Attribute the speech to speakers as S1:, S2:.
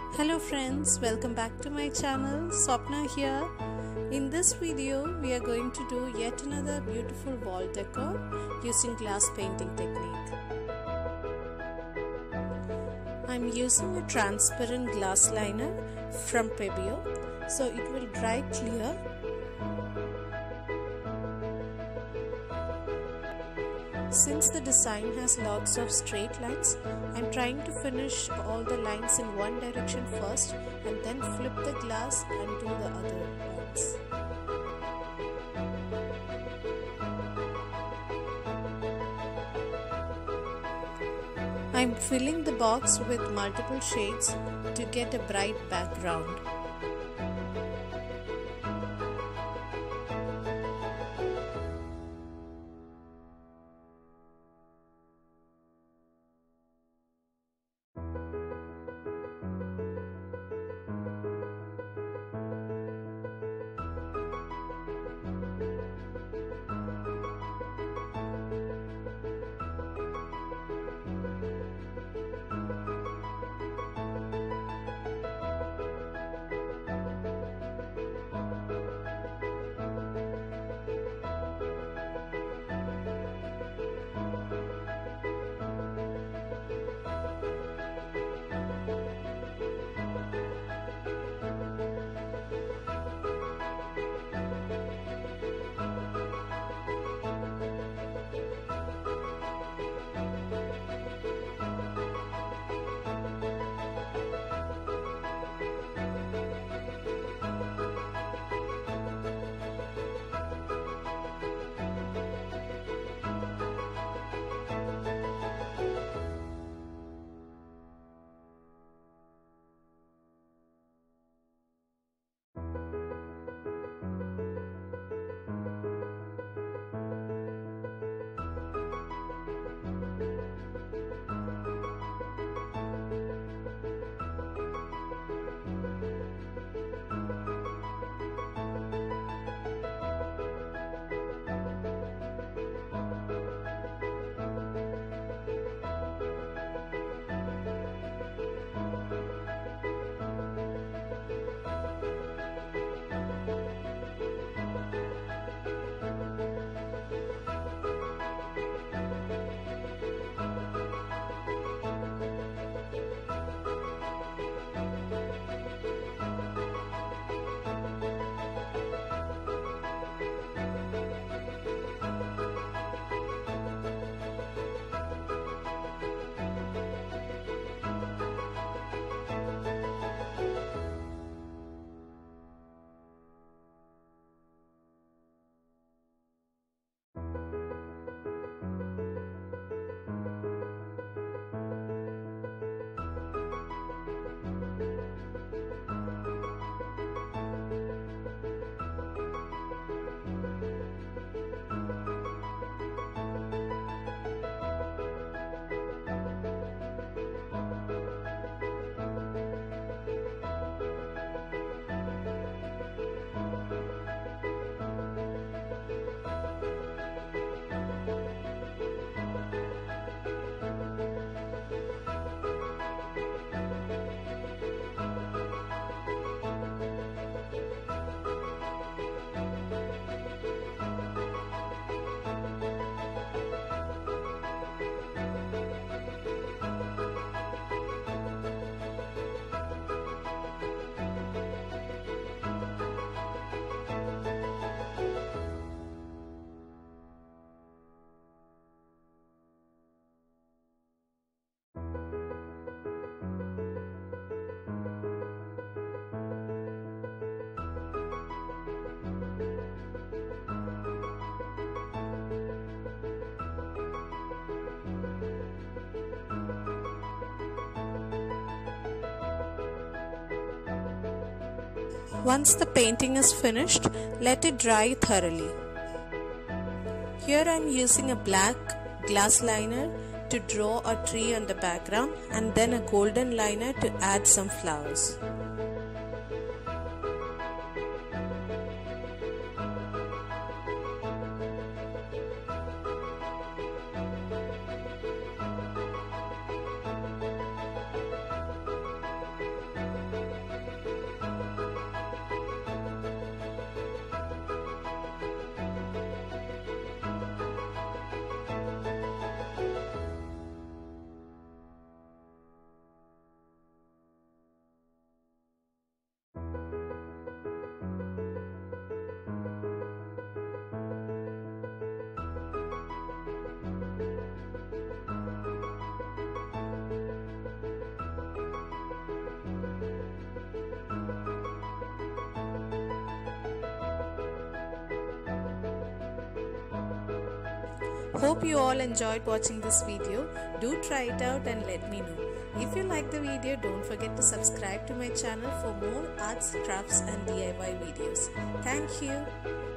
S1: Hello friends, welcome back to my channel. Swapna here. In this video, we are going to do yet another beautiful wall decor using glass painting technique. I'm using a transparent glass liner from Pebeo, so it will dry clear. Since the design has lots of straight lines, I'm trying to finish all the lines in one direction first and then flip the glass and do the other lines. I'm filling the box with multiple shades to get a bright background. Once the painting is finished, let it dry thoroughly. Here I am using a black glass liner to draw a tree on the background and then a golden liner to add some flowers. Hope you all enjoyed watching this video. Do try it out and let me know. If you like the video, don't forget to subscribe to my channel for more arts, crafts and DIY videos. Thank you.